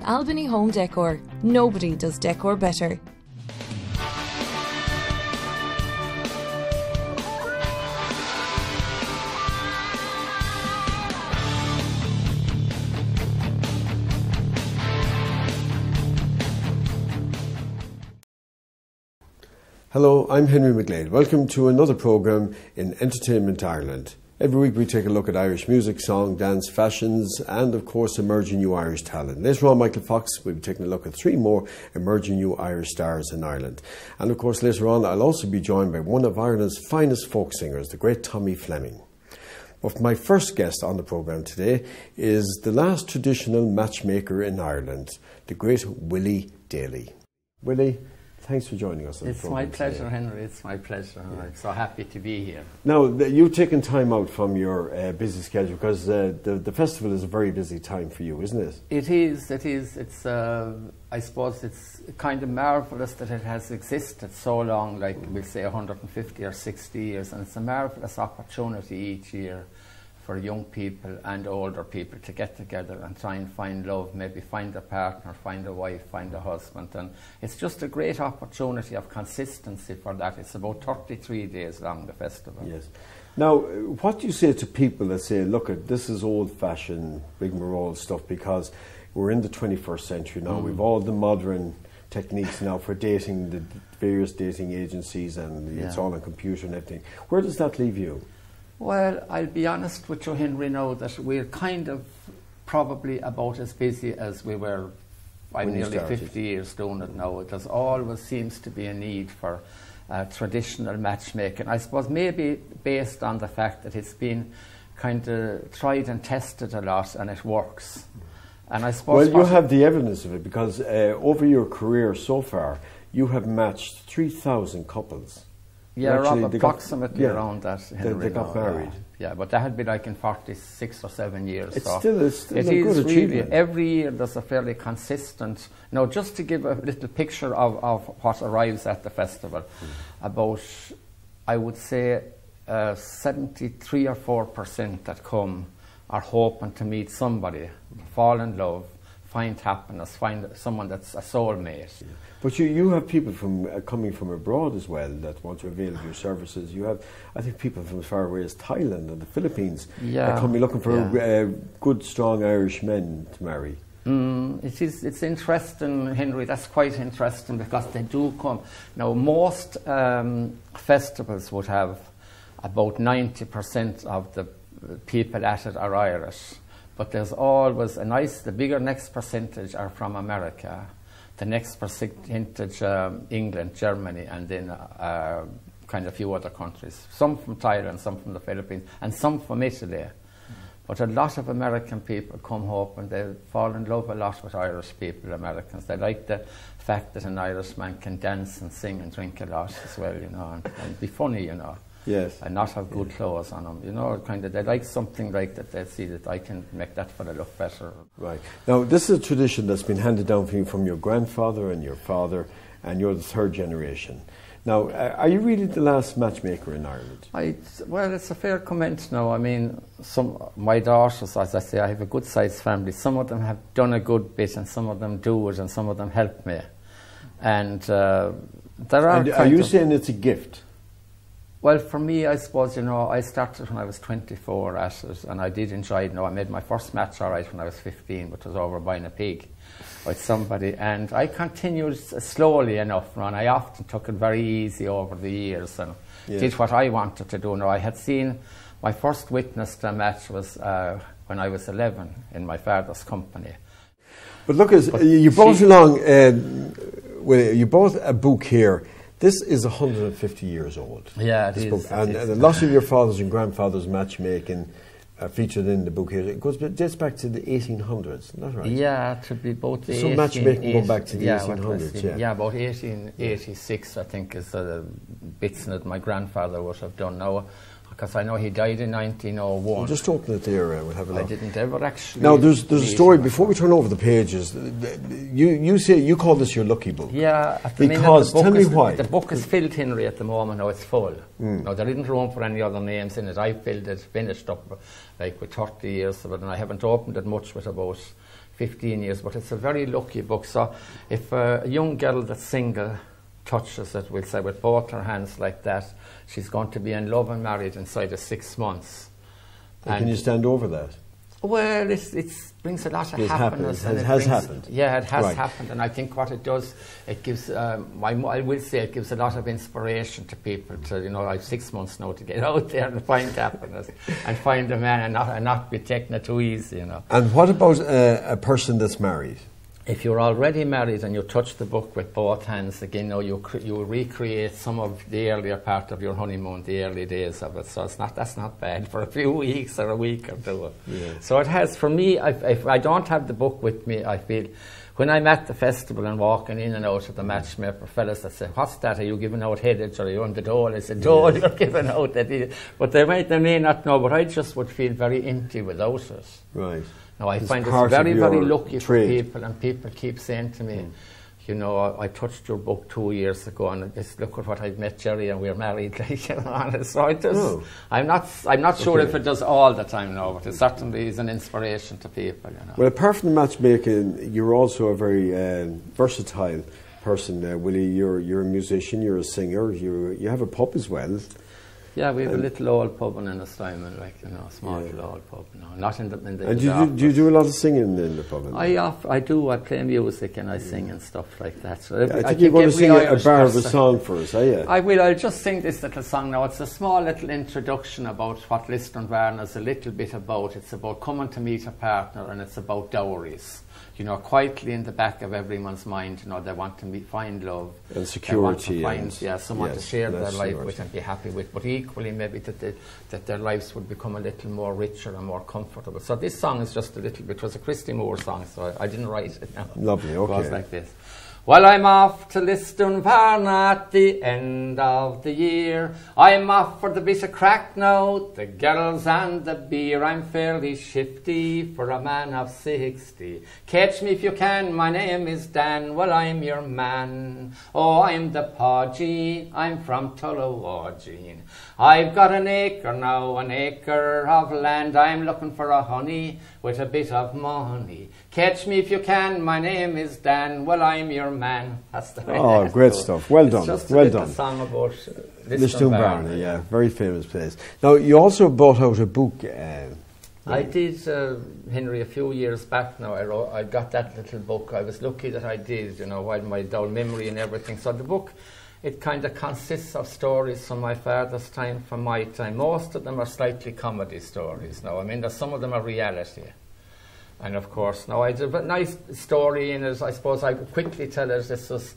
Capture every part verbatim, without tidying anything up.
Albany Home Decor. Nobody does decor better. Hello, I'm Henry McGlade. Welcome to another programme in Entertainment Ireland. Every week we take a look at Irish music, song, dance, fashions and of course emerging new Irish talent. Later on, Michael Fox will be taking a look at three more emerging new Irish stars in Ireland. And of course later on I'll also be joined by one of Ireland's finest folk singers, the great Tommy Fleming. But my first guest on the programme today is the last traditional matchmaker in Ireland, the great Willie Daly. Willie, thanks for joining us on the program. It's my pleasure, today. Henry. It's my pleasure. Yeah. I'm so happy to be here. Now, you've taken time out from your uh, busy schedule because uh, the, the festival is a very busy time for you, isn't it? It is. It is. It's. Uh, I suppose it's kind of marvellous that it has existed so long, like we'll say one hundred fifty or sixty years, and it's a marvellous opportunity each year for young people and older people to get together and try and find love, maybe find a partner, find a wife, find a husband. And it's just a great opportunity of consistency for that. It's about thirty-three days long, the festival. Yes. Now, what do you say to people that say, look, at this is old-fashioned rigmarole stuff because we're in the twenty-first century now, mm. we've all the modern techniques now for dating, the various dating agencies, and yeah. it's all on computer and everything. Where does that leave you? Well, I'll be honest with you, Henry, now that we're kind of probably about as busy as we were. I'm nearly fifty years doing it now. There's always seems to be a need for uh, traditional matchmaking. I suppose maybe based on the fact that it's been kind of tried and tested a lot and it works. And I suppose well, you have the evidence of it because uh, over your career so far, you have matched three thousand couples. Yeah, actually, Rob, approximately got, yeah, around that. Henry, they, they got now, married. Yeah. yeah, but that had been like in forty-six or seven years. It's so still, it's still it a is good really, achievement. every year there's a fairly consistent. Now, just to give a little picture of, of what arrives at the festival, mm. about, I would say, uh, seventy-three or four percent that come are hoping to meet somebody, mm. fall in love, find happiness, find someone that's a soulmate. Yeah. But you, you have people from uh, coming from abroad as well that want to avail of your services. You have, I think, people from as far away as Thailand and the Philippines yeah. that come looking for yeah. uh, good, strong Irish men to marry. Mm, it is, it's interesting, Henry, that's quite interesting because they do come. Now, most um, festivals would have about ninety percent of the people at it are Irish. But there's always a nice, the bigger next percentage are from America, the next percentage um, England, Germany, and then uh, kind of a few other countries. Some from Thailand, some from the Philippines, and some from Italy. Mm. But a lot of American people come home and they fall in love a lot with Irish people, Americans. They like the fact that an Irishman can dance and sing and drink a lot as well, you know, and, and be funny, you know. Yes. And not have good clothes on them, you know, kind of, they like something like that, they see that I can make that fella look better. Right. Now, this is a tradition that's been handed down from you from your grandfather and your father, and you're the third generation. Now, uh, are you really the last matchmaker in Ireland? I, well, it's a fair comment now. I mean, some my daughters, as I say, I have a good-sized family. Some of them have done a good bit, and some of them do it, and some of them help me. And uh, there are... And are you saying it's a gift? Well, for me, I suppose, you know, I started when I was twenty-four at it, and I did enjoy it. You know, I made my first match all right when I was fifteen, which was over buying a pig with somebody, and I continued slowly enough, and I often took it very easy over the years and yeah. did what I wanted to do. Now, I had seen, my first witness to a match was uh, when I was eleven in my father's company. But look, as you brought along, uh, well, you brought a book here. This is one hundred fifty years old. Yeah, it this is. Book. It and, is. and a lot of your father's and grandfather's matchmaking uh, featured in the book here. It goes it dates back to the eighteen hundreds, isn't that right? Yeah, to be both the some matchmaking going back to the yeah, eighteen hundreds. Yeah. yeah, about eighteen eighty-six, I think, is the bits that my grandfather would have done. Now, because I know he died in nineteen oh one. We'll just open it there, uh, we'll have a look. I didn't ever actually... Now, there's there's a story, before we turn over the pages, you you say, you call this your lucky book. Yeah, at the because, minute, the book tell me is, why. The book is filled, Henry, at the moment, now it's full. Mm. Now, there isn't room for any other names in it. I filled it, finished up, like, with thirty years of it, and I haven't opened it much with about fifteen years, but it's a very lucky book. So, if uh, a young girl that's single touches it, we'll say, with both her hands like that, she's going to be in love and married inside of six months. And and can you stand over that? Well, it's, it brings a lot of it's happiness. Happened. It, and has, it has brings, happened. Yeah, it has right. happened, and I think what it does, it gives, um, I, I will say, it gives a lot of inspiration to people to, you know, I have six months now to get out there and find happiness and find a man and not, and not be taking it too easy, you know. And what about uh, a person that's married? If you're already married and you touch the book with both hands, again, you know, you, cre you recreate some of the earlier part of your honeymoon, the early days of it. So it's not, that's not bad for a few weeks or a week or two. Yeah. So it has, for me, if, if I don't have the book with me, I feel, when I'm at the festival and walking in and out of the matchmaker, fellas that say, what's that? Are you giving out headaches or are you on the dole? I said, dole, you're giving out that. But they might, they may not know, but I just would feel very empty without it. Right. Now, I it's find it's very, very lucky trade. for people, and people keep saying to me, mm. you know, I, I touched your book two years ago, and just look at what I've met Jerry, and we're married, like, you know, so I just, oh. I'm not, I'm not sure okay. if it does all the time now, but it certainly is an inspiration to people, you know. Well, apart from matchmaking, you're also a very uh, versatile person, uh, Willie. You're, you're a musician, you're a singer, you you have a pub as well. Yeah, we have um, a little old pub in Ennistimon, like, you know, a small yeah. little old pub, you know, not in the... In the and do you, do you do a lot of singing in the pub? I off, I do, I play music and I yeah. sing and stuff like that. So yeah, I, think I think you're going to sing a bar of a song for us, are you? I will, I'll just sing this little song now. It's a small little introduction about what Listonvarna is a little bit about. It's about coming to meet a partner, and it's about dowries. You know, quietly in the back of everyone's mind, you know, they want to meet, find love. And security. They want to find, and yeah, someone yes, to share their life security. with and be happy with, but equally maybe that, they, that their lives would become a little more richer and more comfortable. So this song is just a little bit, it was a Christy Moore song, so I, I didn't write it. No. Lovely, okay. It goes like this. Well, I'm off to Listonvarna at the end of the year. I'm off for the bit of crack now, the girls and the beer. I'm fairly shifty for a man of sixty. Catch me if you can, my name is Dan. Well, I'm your man. Oh, I'm the Podgene, I'm from Tullawagene. I've got an acre now, an acre of land. I'm looking for a honey with a bit of money. Catch me if you can, my name is Dan. Well, I'm your man. That's the way. Oh, great stuff. Well it's done. Just a well little done. song about Listonvarna, yeah, very famous place. Now, you also brought out a book. Uh, I did, uh, Henry, a few years back now. I wrote, I got that little book. I was lucky that I did, you know, while my dull memory and everything. So the book, it kind of consists of stories from my father's time, from my time. Most of them are slightly comedy stories now. I mean, there's, some of them are reality. And of course, now I did a nice story in it. I suppose I could quickly tell us this was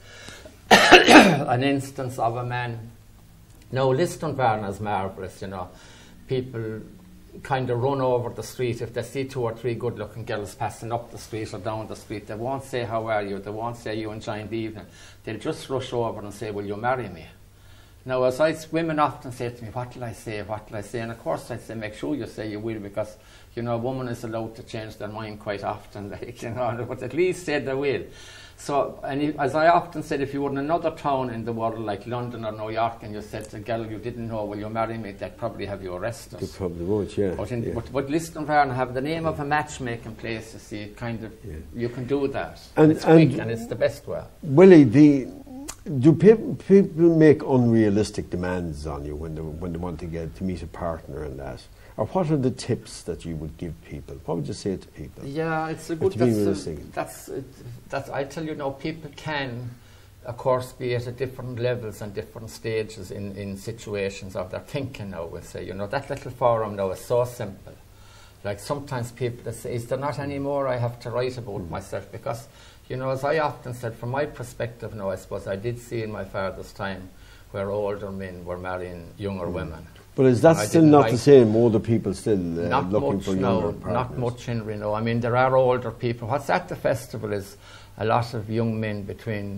an instance of a man. Now, Listonvarna is marvellous, you know. People kind of run over the street. If they see two or three good-looking girls passing up the street or down the street, they won't say, how are you? They won't say, you enjoying the evening. They'll just rush over and say, will you marry me? Now, as I, women often say to me, what will I say, what will I say? And of course I say, make sure you say you will, because, you know, a woman is allowed to change their mind quite often, like, you know, but at least say they will. So, and if, as I often said, if you were in another town in the world, like London or New York, and you said to a girl you didn't know, will you marry me, they'd probably have you arrested. They probably would, yeah. But, in, yeah. but, but Listonvarna have the name of a matchmaking place, you see, kind of, yeah. you can do that. And, and it's and quick, and it's the best way. Willie, the... Do people, people make unrealistic demands on you when they, when they want to get to meet a partner and that? Or what are the tips that you would give people? What would you say to people? Yeah, it's a good... To be that's, realistic. A, that's, it, that's, I tell you now, people can, of course, be at a different levels and different stages in, in situations of their thinking now, we'll say. You know, that little forum now is so simple. Like sometimes people that say, is there not any more I have to write about mm. myself? Because, you know, as I often said, from my perspective now, I suppose I did see in my father's time where older men were marrying younger mm. women. But is that still not like the same? Older people still uh, not looking much, for younger no, partners? Not much, Henry, no. I mean, there are older people. What's at the festival is a lot of young men between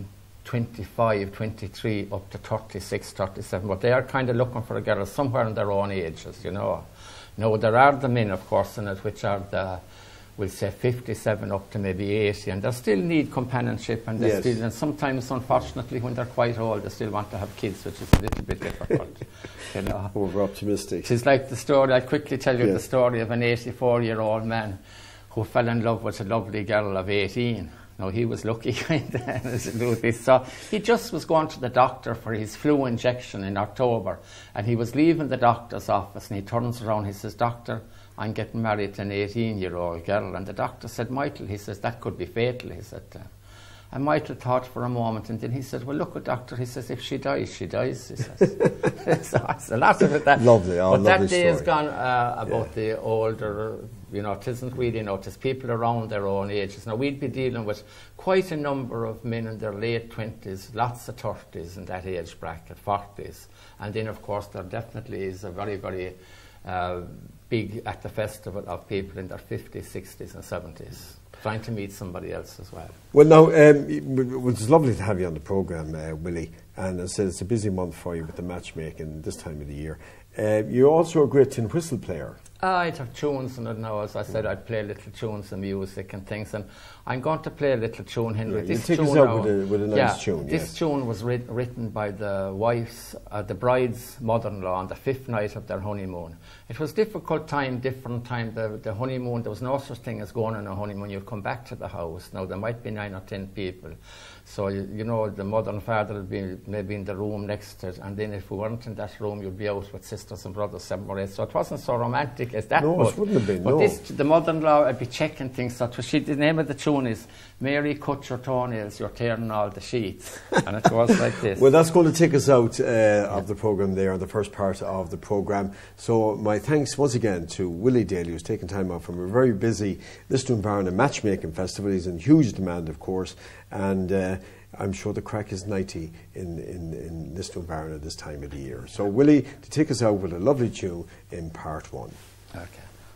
twenty-five, twenty-three, up to thirty-six, thirty-seven, but they are kind of looking for a girl somewhere in their own ages, you know. Now, there are the men, of course, in it, which are the, we'll say, fifty-seven up to maybe eighty, and they still need companionship, and they yes. still, and sometimes, unfortunately, when they're quite old, they still want to have kids, which is a little bit difficult, you know. Over-optimistic. It's like the story, I'll quickly tell you yes. the story of an eighty-four-year-old man who fell in love with a lovely girl of eighteen. Now, he was lucky, kind of. So he just was going to the doctor for his flu injection in October, and he was leaving the doctor's office, and he turns around, he says, "Doctor, I'm getting married to an eighteen-year-old girl." And the doctor said, "Michael," he says, "that could be fatal," he said. Uh, and Michael thought for a moment, and then he said, "Well, look, doctor," he says, "if she dies, she dies," he says. So it's a lot of it. That, lovely, oh, but lovely that day story. is gone uh, about yeah. the older, you know, it isn't really, you know, it is people around their own ages. Now, we'd be dealing with quite a number of men in their late twenties, lots of thirties in that age bracket, forties. And then, of course, there definitely is a very, very uh, big at the festival of people in their fifties, sixties and seventies. Trying to meet somebody else as well. Well, now, um, it was lovely to have you on the programme, uh, Willie, and as I said, it's a busy month for you with the matchmaking this time of the year. Uh, you're also a great tin whistle player. I'd have tunes in it now, as I said, I'd play little tunes and music and things, and I'm going to play a little tune, Henry. Yeah, this take tune us out now, with a, with a nice yeah, tune. This yes. tune was writ written by the wife's, uh, the bride's mother-in-law on the fifth night of their honeymoon. It was difficult time, different time, the, the honeymoon, there was no such thing as going on a honeymoon. You'd come back to the house. Now, there might be nine or ten people. So, you, you know, the mother and father would be maybe in the room next to it, and then if we weren't in that room, you'd be out with sisters and brothers, seven or eight. So it wasn't so romantic as that. No, but, it wouldn't have been, But no. this, the mother-in-law would be checking things. So she, the name of the tune is "Mary, cut your toenails, you're tearing all the sheets." And it goes like this. Well, that's going to take us out uh, yeah. of the programme there, the first part of the programme. So my thanks once again to Willie Daly, who's taken time off from a very busy Lisdoonbarn and matchmaking festival. He's in huge demand, of course, and uh, I'm sure the crack is ninety in, in, in Lisdoonbarn at this time of the year. So Willie, to take us out with a lovely tune in part one. Okay.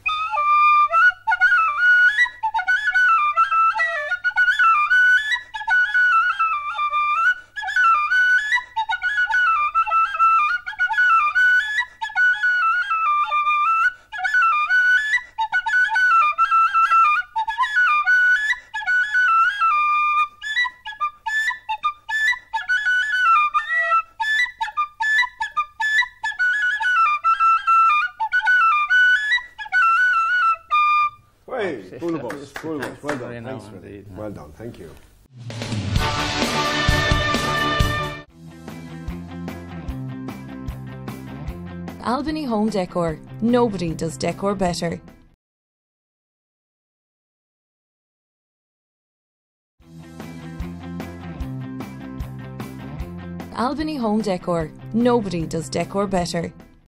Hey, full of us, full of us. Well done, Very thanks, now Willie. indeed. Well done, thank you. Albany Home Decor. Nobody does decor better. Albany Home Decor. Nobody does decor better.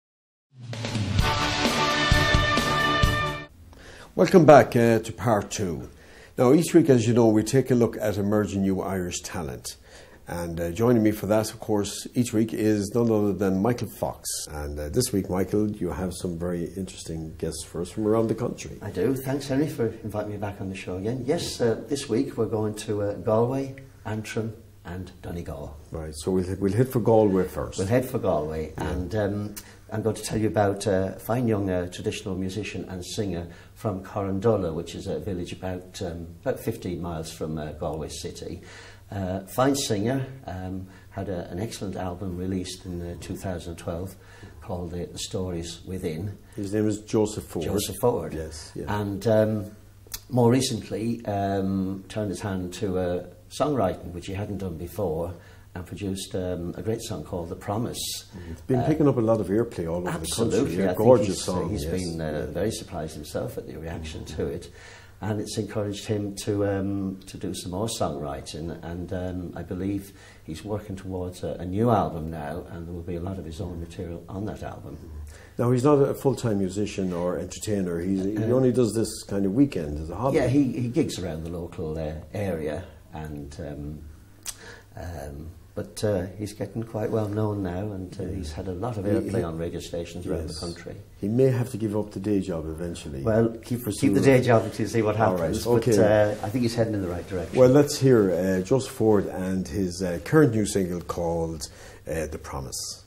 Welcome back uh, to part two. Now, each week, as you know, we take a look at emerging new Irish talent. And uh, joining me for that, of course, each week is none other than Michael Fox. And uh, this week, Michael, you have some very interesting guests for us from around the country. I do. Thanks, Henry, for inviting me back on the show again. Yes, uh, this week we're going to uh, Galway, Antrim and Donegal. Right, so we'll, we'll hit for Galway first. We'll head for Galway, Yeah. and um, I'm going to tell you about a fine young uh, traditional musician and singer from Corrandulla, which is a village about, um, about fifteen miles from uh, Galway city. Uh, fine singer, um, had a, an excellent album released in uh, two thousand twelve called uh, The Stories Within. His name is Joseph Ford. Joseph Ford. Yes, yeah. And um, more recently um, turned his hand to uh, songwriting, which he hadn't done before, and produced um, a great song called The Promise. It's been uh, picking up a lot of airplay all over absolutely. the country. Yeah, I think gorgeous he's, song. He's yes. been uh, very surprised himself at the reaction mm-hmm. to it. And it's encouraged him to um, to do some more songwriting, and um, I believe he's working towards a, a new album now, and there will be a lot of his own material on that album. Now, he's not a full-time musician or entertainer. He's, he Um, only does this kind of weekend as a hobby. Yeah, he, he gigs around the local uh, area, and um, um, but uh, he's getting quite well known now, and uh, yeah. he's had a lot of airplay on radio stations around yes. the country. He may have to give up the day job eventually. Well, keep, keep the day job until you see what happens, right. okay. but uh, I think he's heading in the right direction. Well, let's hear uh, Joseph Ford and his uh, current new single called uh, The Promise.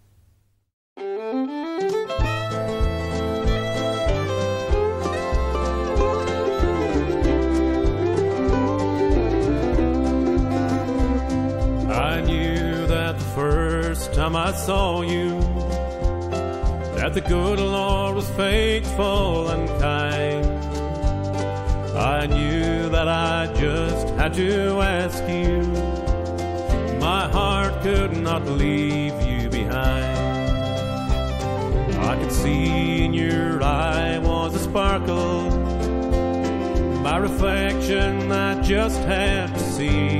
I knew that the first time I saw you, that the good Lord was faithful and kind. I knew that I just had to ask you. My heart could not leave you behind. I could see in your eye was a sparkle, my reflection I just had to see.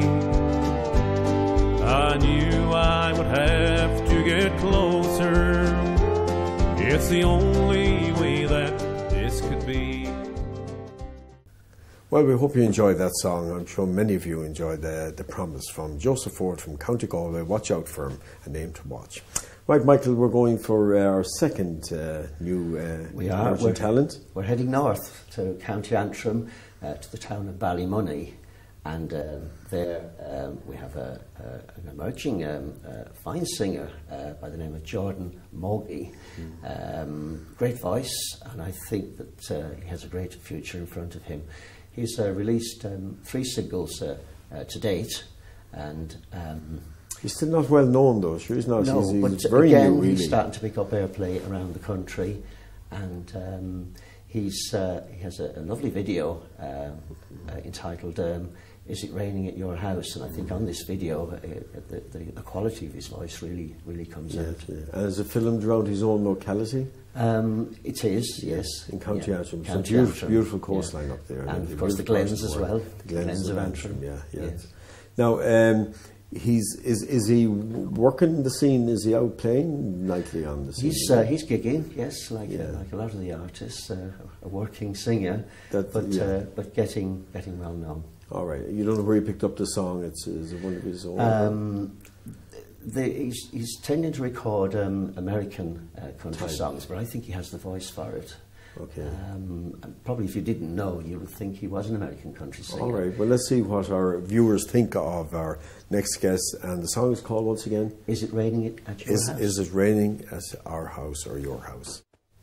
I knew I would have to get closer. It's the only way that this could be. Well, we hope you enjoyed that song. I'm sure many of you enjoyed the, the Promise from Joseph Ford from County Galway. Watch out for him, a name to watch. Right, Michael, we're going for our second uh, new uh, we are. We're, talent. We're heading north to County Antrim, uh, to the town of Ballymoney. And um, there um, we have a, a, an emerging um, uh, fine singer uh, by the name of Jordan Mogi. Mm. Um, great voice, and I think that uh, he has a great future in front of him. He's uh, released um, three singles uh, uh, to date, and um, he's still not well known though. Sure, he's not. No, he's, but he's very again, new, really. He's starting to pick up airplay around the country, and um, he's uh, he has a, a lovely video um, uh, entitled um, "Is It Raining at Your House?" And I think on this video, uh, the, the, the quality of his voice really really comes yeah, out. Yeah. And is it filmed around his own locality? Um, it is, yes. In County yeah. Antrim. County It's a beautiful, Antrim. beautiful coastline yeah. up there. And of course the Glens as well. The Glens of Antrim, yeah. yeah. Yes. Now, um, he's is is he working the scene? Is he out playing nightly on the scene? He's uh, he's gigging, yes, like yeah. uh, like a lot of the artists, uh, a working singer, that, but yeah. uh, but getting getting well known. All right. You don't know where he picked up the song? It's is it one of his own? Um, the, he's, he's tending to record um, American uh, country Type. songs, but I think he has the voice for it. Okay. Um, probably if you didn't know, you would think he was an American country singer. All right. Well, let's see what our viewers think of our next guest. And the song is called once again? Is It Raining at Your is, House? Is It Raining at Our House or Your House?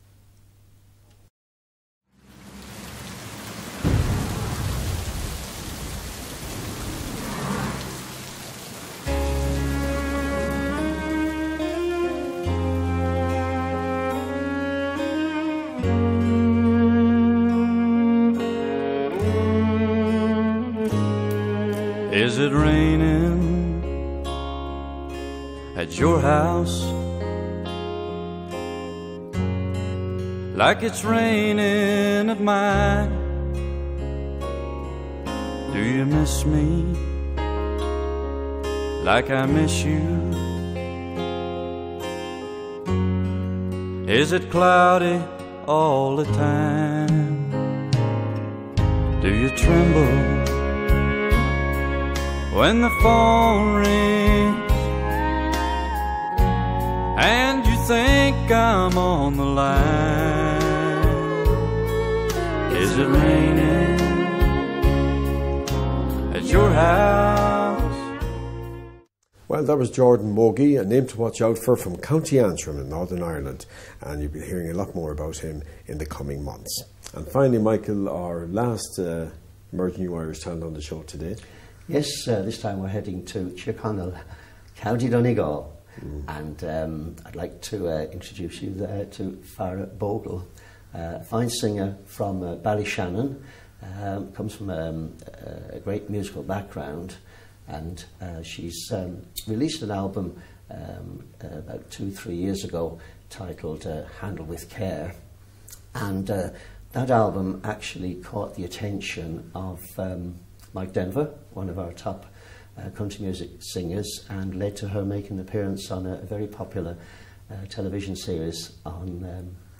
Is it raining at your house like it's raining at mine? Do you miss me like I miss you? Is it cloudy all the time? Do you tremble when the phone rings and you think I'm on the line? Is it raining at your house? Well, that was Jordan Mogi, a name to watch out for from County Antrim in Northern Ireland, and you'll be hearing a lot more about him in the coming months. And finally, Michael, our last uh, emerging new Irish talent on the show today. Yes, uh, this time we're heading to Tyrconnell, County Donegal, mm. and um, I'd like to uh, introduce you there to Farah Bogle, uh, a fine singer from uh, Ballyshannon, um, comes from um, a great musical background, and uh, she's um, released an album um, uh, about two, three years ago titled uh, Handle With Care, and uh, that album actually caught the attention of um, Mike Denver, one of our top uh, country music singers, and led to her making an appearance on a, a very popular uh, television series on um,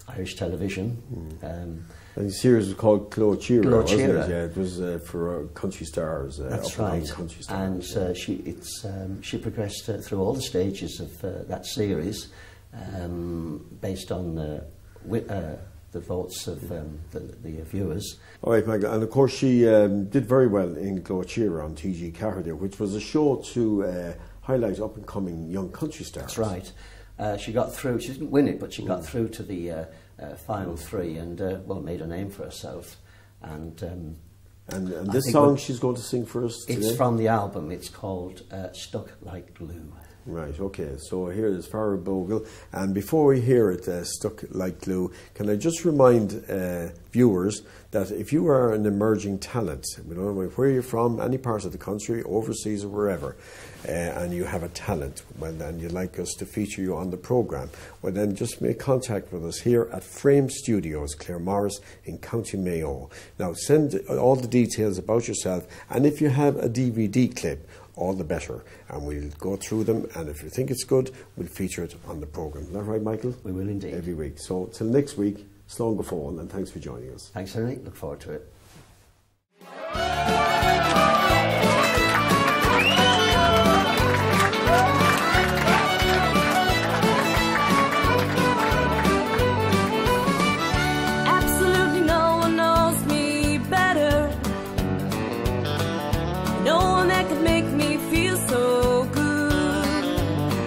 Irish television. Mm. Um, and the series was called Clo Chira, Clo wasn't Chira. it? Yeah, it was uh, for uh, country stars. Uh, That's up and right. down country And stars. uh, she, it's, um, she progressed uh, through all the stages of uh, that series, um, based on uh, wi- uh, the votes of um, the, the viewers. All right, Michael, and of course she um, did very well in Clo Chira on T G Cahir, which was a show to uh, highlight up-and-coming young country stars. That's right. Uh, she got through, she didn't win it, but she got mm. through to the uh, uh, final three and, uh, well, made a name for herself. And um, And, and this song she's going to sing for us today? It's from the album. It's called uh, Stuck Like Glue. Right, okay. So here is Farrah Bogle. And before we hear it, uh, Stuck Like Glue, can I just remind uh, viewers that if you are an emerging talent, we don't know where you're from, any part of the country, overseas or wherever, uh, and you have a talent, well, and you'd like us to feature you on the programme, well then just make contact with us here at Frame Studios, Claremorris in County Mayo. Now send all the details about yourself, and if you have a D V D clip, all the better, and we'll go through them, and if you think it's good, we'll feature it on the programme. Is that right, Michael? We will indeed. Every week. So till next week, slán go fóin, and thanks for joining us. Thanks, Henry. Look forward to it. Absolutely no one knows me better. No one that could make me feel so good.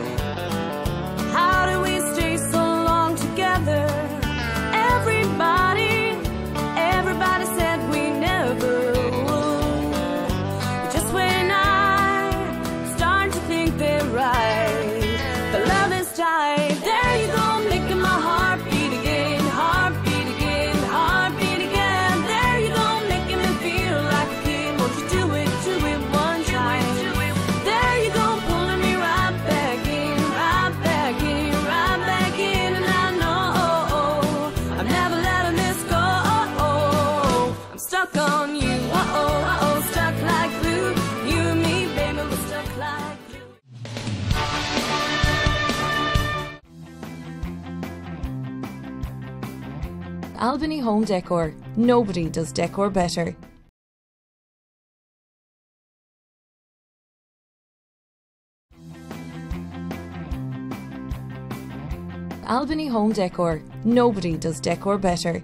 How do we stay so long together? Everybody, everybody said we never would. But just when I start to think they're right, the love is tight. There you go, making my heart beat again, heart beat again, heart beat again. There you go, making me feel like a kid. Won't you do it, do it one time? There you go, pulling me right back in, right back in, right back in. And I know I'm never letting this go. I'm stuck on you, uh-oh, uh-oh, stuck like glue. You and me, baby, we're stuck like glue. Albany Home Decor. Nobody does decor better. Albany Home Decor. Nobody does decor better.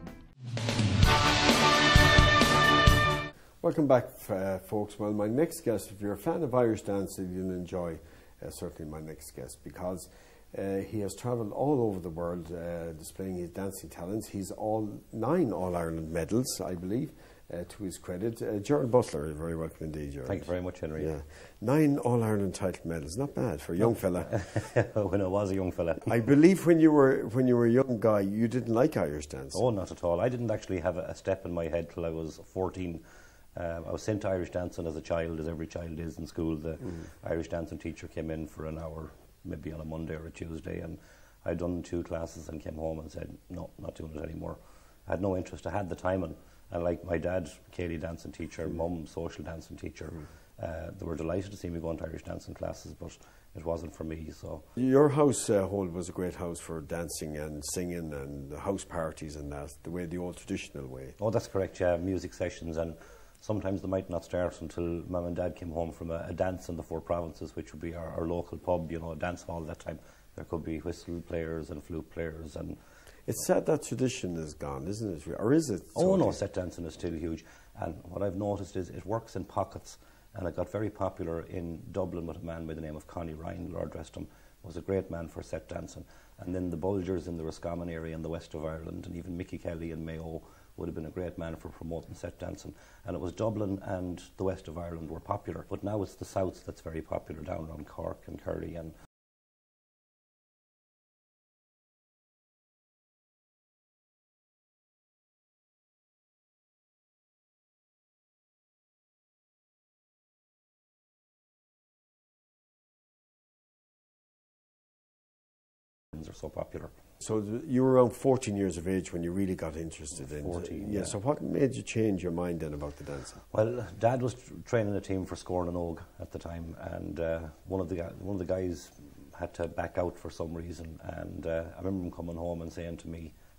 Welcome back, uh, folks. Well, my next guest, if you're a fan of Irish dancing, you'll enjoy uh, certainly my next guest, because uh, he has travelled all over the world uh, displaying his dancing talents. He's all nine All-Ireland medals, I believe, uh, to his credit. Uh, Gerald Butler, you're very welcome indeed, Gerald. Thank you very much, Henry. Yeah, nine All-Ireland title medals, not bad for a young fella. When I was a young fella. I believe when you were when you were a young guy, you didn't like Irish dance. Oh, not at all. I didn't actually have a, a step in my head till I was fourteen. Um, I was sent to Irish dancing as a child, as every child is in school. The mm. Irish dancing teacher came in for an hour, maybe on a Monday or a Tuesday, and I'd done two classes and came home and said, no, not doing it anymore. I had no interest. I had the time, and, and like my dad, Katie dancing teacher, mm. mum, social dancing teacher, mm. uh, they were delighted to see me going to Irish dancing classes, but it wasn't for me. So your household uh, was a great house for dancing and singing and the house parties and that, the way the old traditional way. Oh, that's correct. Yeah, music sessions, and sometimes they might not start until Mum and Dad came home from a, a dance in the Four Provinces, which would be our, our local pub, you know, a dance hall at that time. There could be whistle players and flute players. And it's sad that tradition is gone, isn't it? Or is it? Oh no, set dancing is still huge. And what I've noticed is it works in pockets. And it got very popular in Dublin with a man by the name of Connie Ryan. Lord Reston was a great man for set dancing. And then the Bulgers in the Roscommon area in the west of Ireland, and even Mickey Kelly in Mayo would have been a great man for promoting set dancing. And it was Dublin and the west of Ireland were popular, but now it's the south that's very popular, down around Cork and Kerry. And are so popular. So th you were around fourteen years of age when you really got interested in fourteen, yeah, yeah. So what made you change your mind then about the dancing? Well, Dad was tr training a team for Scoring and Og at the time, and uh, one of the one of the guys had to back out for some reason, and uh, I remember him coming home and saying to me,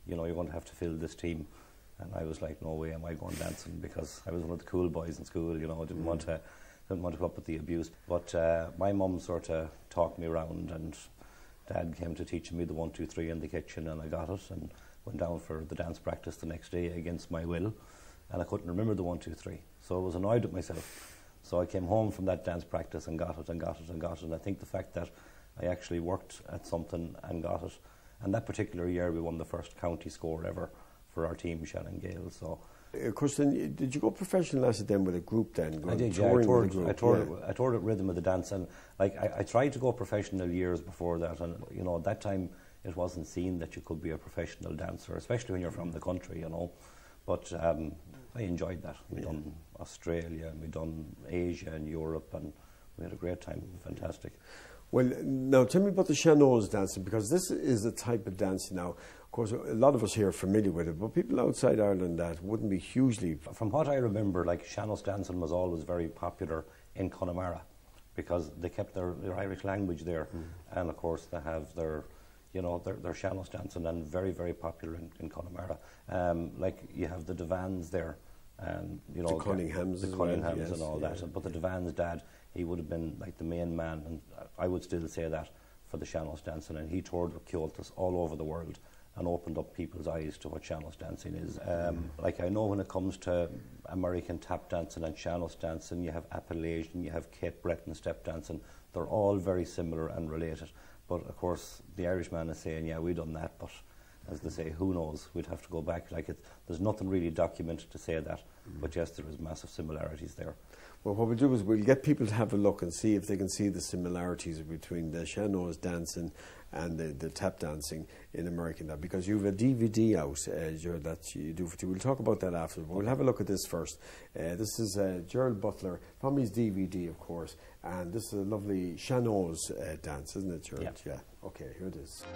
you know, you're going to have to fill this team. And I was like, no way am I going dancing, because I was one of the cool boys in school, you know, I didn't mm. want to didn't want to put up with the abuse. But uh, my mum sort of talked me around, and Dad came to teaching me the one, two, three in the kitchen, and I got it and went down for the dance practice the next day against my will, and I couldn't remember the one, two, three. So I was annoyed with myself. So I came home from that dance practice and got it and got it and got it. And I think the fact that I actually worked at something and got it. And that particular year we won the first county score ever for our team, Shannon Gale. So, of course, then did you go professional as it then with a group then? I did, yeah. I toured, I, toured yeah. it, I toured it Rhythm of the Dance, and like I, I tried to go professional years before that, and you know, at that time it wasn't seen that you could be a professional dancer, especially when you're from the country, you know. But um, I enjoyed that. We yeah. done Australia, and we done Asia and Europe, and we had a great time. Fantastic. Well, now tell me about the Shannos dancing, because this is a type of dancing now. Of course, a lot of us here are familiar with it, but people outside Ireland that wouldn't be hugely... From what I remember, like, Shannos dancing was always very popular in Connemara, because they kept their, their Irish language there, mm. and of course they have their, you know, their, their Shannos dancing, and very, very popular in, in Connemara. Um, like, you have the Devans there, and, you know... The Cunninghams The as Cunninghams well, yes, and all yeah. that, but the Devans' dad, he would have been like the main man, and I would still say that for the Shannos dancing, and he toured with Kyotos all over the world and opened up people's eyes to what Shannos dancing is. Um, like, I know when it comes to American tap dancing and Shannos dancing, you have Appalachian, you have Cape Breton step dancing, they're all very similar and related. But of course the Irishman is saying, yeah, we done that, but as they say, who knows, we'd have to go back. Like, it, there's nothing really documented to say that, mm. but yes, there is massive similarities there. Well, what we'll do is we'll get people to have a look and see if they can see the similarities between the Shannos dancing and the, the tap dancing in American dance, because you have a D V D out uh, Gerald, that you do for two. We'll talk about that after, but we'll have a look at this first. Uh, this is uh, Gerald Butler from his D V D, of course, and this is a lovely Shannos uh, dance, isn't it, Gerald? Yeah. yeah. Okay, here it is.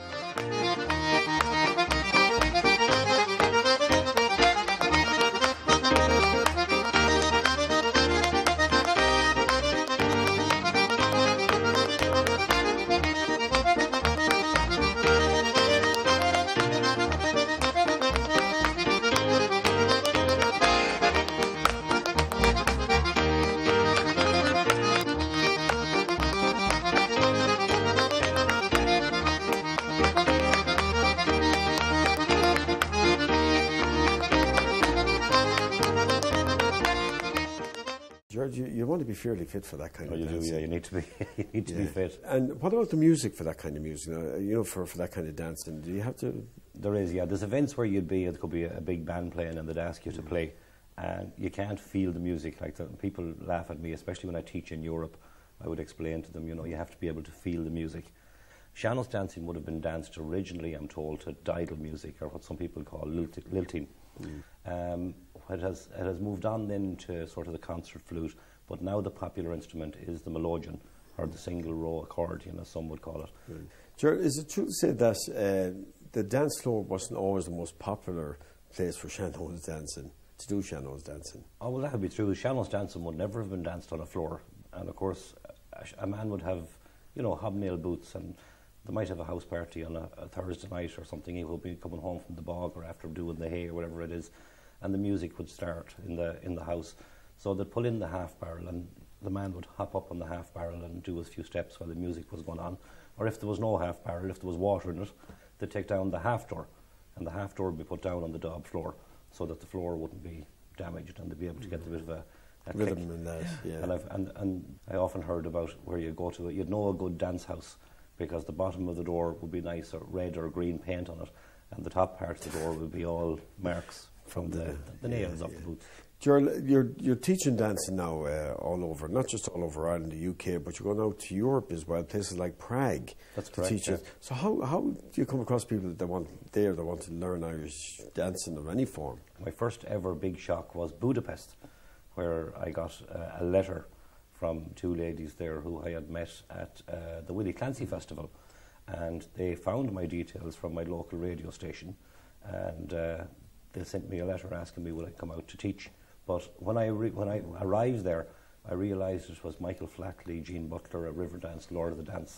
You, you want to be fairly fit for that kind oh, of you dancing. do, yeah, you need to be, you need to yeah. be fit. And what about the music for that kind of music? Now, you know, for, for that kind of dancing, do you have to... There is, yeah. There's events where you'd be, it could be a, a big band playing and they'd ask you to play, and you can't feel the music. Like, the, people laugh at me, especially when I teach in Europe. I would explain to them, you know, you have to be able to feel the music. Shannos dancing would have been danced originally, I'm told, to didal music, or what some people call lilting. Mm. Um, it has, it has moved on then to sort of the concert flute, but now the popular instrument is the melodeon, or the single row accordion, as some would call it. Right. Gerald, is it true to say that uh, the dance floor wasn't always the most popular place for Shannos dancing, to do Shannos dancing? Oh, well, that would be true. Shannos dancing would never have been danced on a floor. And of course, a, a man would have, you know, hobnail boots, and they might have a house party on a, a Thursday night or something. He would be coming home from the bog or after doing the hay or whatever it is, and the music would start in the in the house. So they'd pull in the half barrel, and the man would hop up on the half barrel and do a few steps while the music was going on. Or if there was no half barrel, if there was water in it, they'd take down the half door, and the half door would be put down on the daub floor so that the floor wouldn't be damaged, and they'd be able to get a bit of a, a rhythm in that. Yeah. And, I've, and and I often heard about where you go to, you'd know a good dance house because the bottom of the door would be nice or red or green paint on it, and the top part of the door would be all marks from the, the, the nails yeah, of yeah. the boots. Gerald, you're, you're teaching dancing now uh, all over, not just all over Ireland, the U K, but you're going out to Europe as well, places like Prague. That's to correct, teach yeah. it. So how, how do you come across people that want there, that want to learn Irish dancing of any form? My first ever big shock was Budapest, where I got uh, a letter from two ladies there who I had met at uh, the Willie Clancy Festival, and they found my details from my local radio station, and uh, they sent me a letter asking me would I come out to teach. But when I re when I arrived there, I realised it was Michael Flatley, Jean Butler, a Riverdance, Lord of the Dance,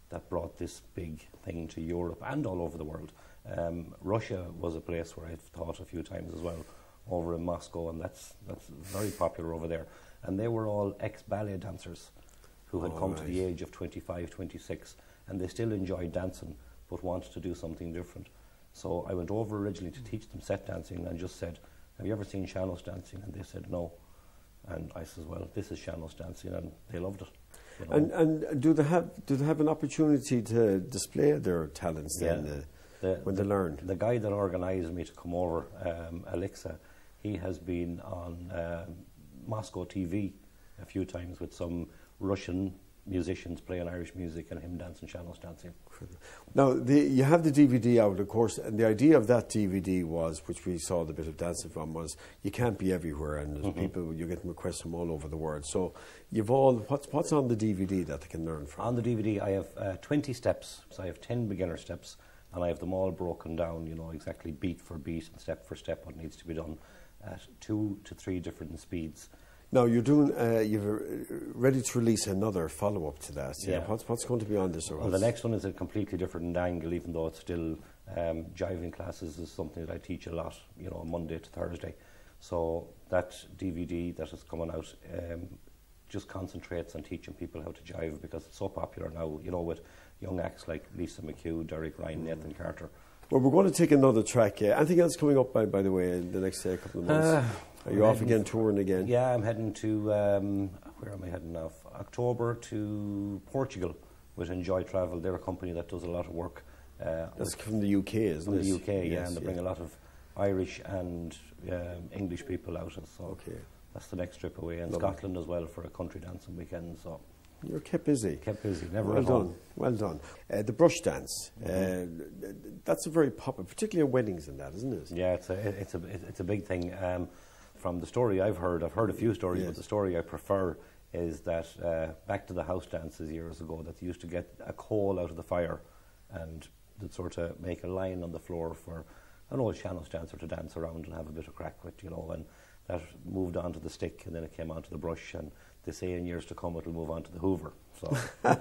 that brought this big thing to Europe and all over the world. Um, Russia was a place where I've taught a few times as well, over in Moscow, and that's that's very popular over there. And they were all ex-ballet dancers who had oh, come right. to the age of twenty-five, twenty-six, and they still enjoyed dancing but wanted to do something different. So I went over originally to teach them set dancing and just said, have you ever seen Sean-nós dancing? And they said no. And I said, well, this is Sean-nós dancing, and they loved it. You know? And and do they have do they have an opportunity to display their talents then Yeah. uh, The, when the, they learn? The guy that organised me to come over, um, Alexa, he has been on um, Moscow T V a few times with some Russian musicians playing Irish music and him dancing Sean-nós dancing. Now, the, you have the D V D out, of course, and the idea of that D V D was, which we saw the bit of dancing from, was you can't be everywhere, and there's Mm-hmm. people, you're getting requests from all over the world. So you've all, what's, what's on the D V D that they can learn from? On the D V D, I have uh, twenty steps, so I have ten beginner steps, and I have them all broken down, you know, exactly beat for beat and step for step what needs to be done at two to three different speeds. Now, you're doing, uh, you're uh, ready to release another follow-up to that. Yeah. Yeah. What's, what's going to be on this? Or Well, the what's- next one is a completely different angle, even though it's still um, jiving classes is something that I teach a lot, you know, Monday to Thursday. So that D V D that is coming out um, just concentrates on teaching people how to jive, because it's so popular now, you know, with young acts like Lisa McHugh, Derek Ryan, mm. Nathan Carter. Well, we're going to take another track. Uh, anything else coming up, by, by the way, in the next uh, couple of months? Uh, Are you off again, touring again? Yeah, I'm heading to, um, where am I heading now? October to Portugal with Enjoy Travel. They're a company that does a lot of work. Uh, That's from the U K, isn't from it? the U K, yeah, Yes, and they bring a lot of Irish and um, English people out. So Okay. that's the next trip away. And Lovely. Scotland as well for a country dancing weekend. So You're kept busy. kept busy, never Well at done, home. well done. Uh, the brush dance, Mm-hmm. uh, that's a very popular, particularly at weddings and that, isn't it? Yeah, it's a it's a it's a big thing. Um, from the story I've heard, I've heard a few stories, Yes. but the story I prefer is that uh, back to the house dances years ago, that they used to get a coal out of the fire and they'd sort of make a line on the floor for an old Sean-nós dancer to dance around and have a bit of crack with, you know, and that moved on to the stick, and then it came onto the brush, and they say in years to come it'll move on to the Hoover. So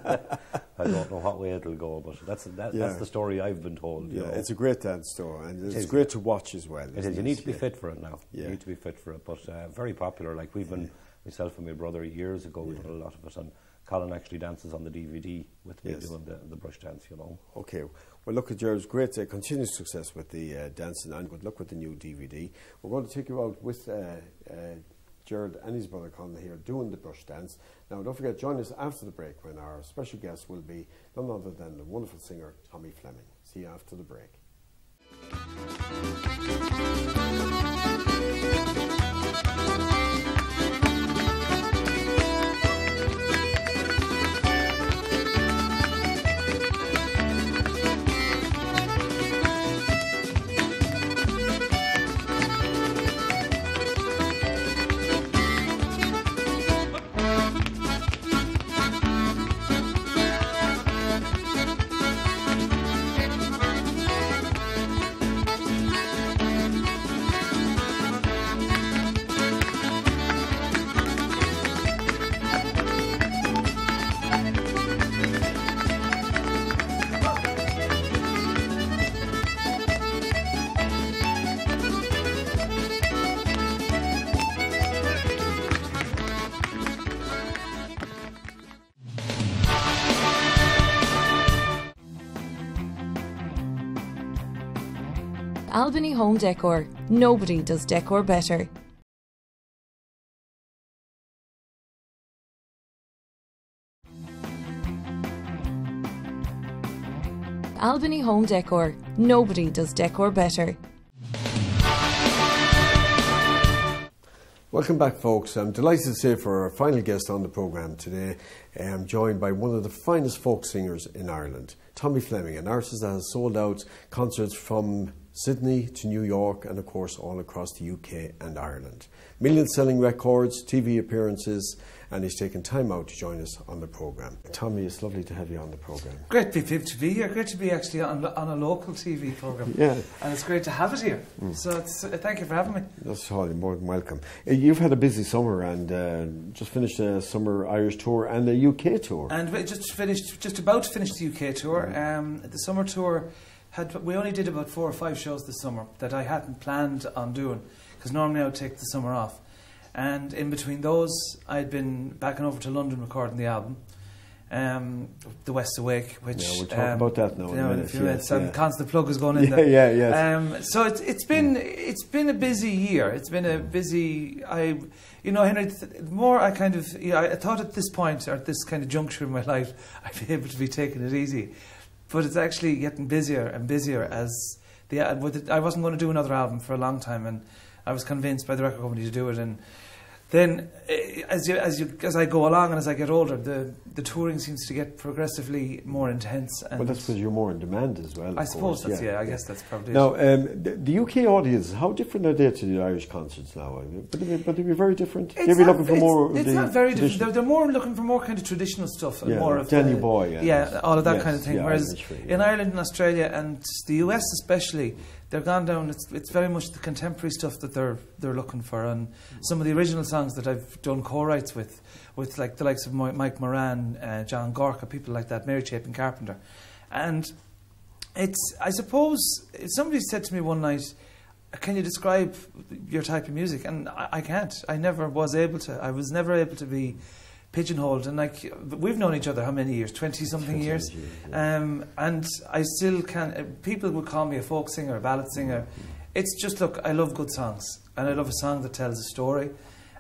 I don't know what way it'll go, but that's that, Yeah. that's the story I've been told. You Yeah, know. it's a great dance though, and it's is. great to watch as well. It isn't is. You need to be Yeah. fit for it now. Yeah. You need to be fit for it. But uh, very popular. Like we've been, myself and my brother years ago, we did a lot of it. And Colin actually dances on the D V D with me Yes. doing the, the brush dance, you know. Okay. Well, look, Gerald, great uh, continued success with the uh, dancing, and good luck with the new D V D. We're going to take you out with uh, uh, Gerald and his brother Colin here doing the brush dance. Now, don't forget, join us after the break when our special guest will be none other than the wonderful singer Tommy Fleming. See you after the break. Albany Home Decor. Nobody does decor better. Albany Home Decor. Nobody does decor better. Welcome back, folks. I'm delighted to say for our final guest on the programme today, I'm joined by one of the finest folk singers in Ireland, Tommy Fleming, an artist that has sold out concerts from Sydney to New York, and of course all across the U K and Ireland. Million-selling records, T V appearances, and he's taken time out to join us on the programme. Tommy, it's lovely to have you on the programme. Great to be, to be here, great to be actually on, on a local T V programme. Yeah. And it's great to have it here. Mm. So it's, uh, thank you for having me. That's all, you're more than welcome. Uh, you've had a busy summer and uh, just finished a summer Irish tour and a U K tour. And we just finished, just about to finish the U K tour. Mm. Um, the summer tour, had we only did about four or five shows this summer that I hadn't planned on doing, because normally I would take the summer off. And in between those, I'd been back and over to London recording the album, um, The West Awake, which... Yeah, we'll talk um, about that now in you know, a minute. a few Yes, minutes, yeah. and constant plug is going in yeah, there. Yeah, yes. Um, so it's it's been it's been a busy year. It's been a busy... I, you know, Henry, the more I kind of... You know, I thought at this point, or at this kind of juncture in my life, I'd be able to be taking it easy. But it's actually getting busier and busier as... the uh, with it, I wasn't going to do another album for a long time, and I was convinced by the record company to do it, and then as you, as you, as I go along and as I get older, the, the touring seems to get progressively more intense. And well, that's because you're more in demand as well. I of suppose course. that's, yeah, yeah, I yeah. guess that's probably now, it. um, the, the U K audience, how different are they to the Irish concerts now? But they, but they be very different. It's They'll be not, looking for it's, more. It's of not the very different. traditional- They're, they're more looking for more kind of traditional stuff and yeah, more of Danny the, Boy, and yeah, all of that yes, kind of thing. yeah, Whereas Irish, in yeah. Ireland and Australia and the U S especially, they're gone down. It's it's very much the contemporary stuff that they're they're looking for, and some of the original songs that I've done co-writes with, with like the likes of Mike Moran, uh, John Gorka, people like that, Mary Chapin Carpenter, and it's I suppose somebody said to me one night, "Can you describe your type of music?" And I, I can't. I never was able to. I was never able to be pigeonholed, and like we've known each other how many years, twenty something years, years yeah. um, and I still can. Uh, people would call me a folk singer, a ballad singer. It's just, look, I love good songs, and I love a song that tells a story,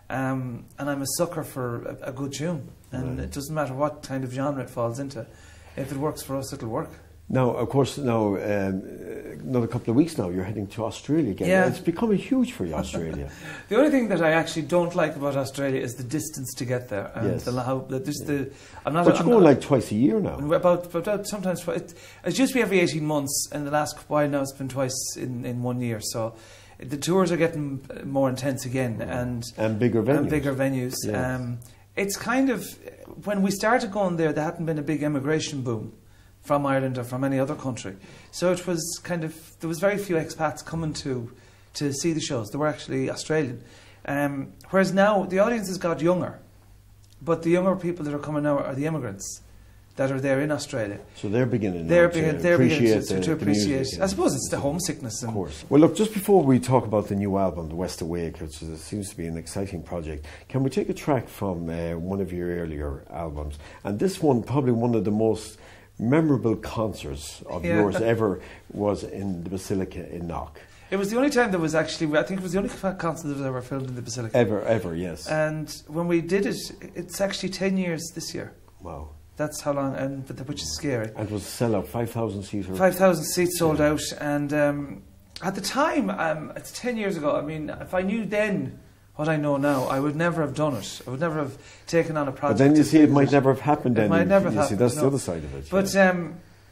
um, and I'm a sucker for a, a good tune, and right. it doesn't matter what kind of genre it falls into. If it works for us, it'll work. Now, of course, now um, another couple of weeks now, you're heading to Australia again. Yeah. It's becoming huge for you, Australia. The only thing that I actually don't like about Australia is the distance to get there, and Yes. the, how the, just the. I'm not. But you're I'm going not, like twice a year now. About, about sometimes it, it used to be every eighteen months, and the last while now it's been twice in, in one year. So the tours are getting more intense again, and And bigger venues. and bigger venues. Yes. Um, it's kind of when we started going there, there hadn't been a big immigration boom from Ireland or from any other country, so it was kind of there was very few expats coming to to see the shows. They were actually Australian, um, whereas now the audience has got younger, but the younger people that are coming now are the immigrants that are there in Australia. So they're beginning now They're, to begin, they're beginning appreciate to, the, to the appreciate. music. I suppose it's the homesickness. Of And course. Well, look, just before we talk about the new album, The West Awake, which is, seems to be an exciting project, can we take a track from uh, one of your earlier albums? And this one, probably one of the most memorable concerts of Yeah. yours ever, was in the Basilica in Knock. It was the only time there was actually, I think it was the only concert that was ever filmed in the Basilica. Ever, ever, yes. And when we did it, it's actually ten years this year. Wow. That's how long, and but the, which is scary. And it was a sellout, five thousand seats. five thousand seats sold Yeah. out, and um, at the time, um, it's ten years ago, I mean, if I knew then what I know now, I would never have done it. I would never have taken on a project. But then you to see, it do might never have happened It then. might never have you see, happened, that's no. the other side of it. But yeah. um,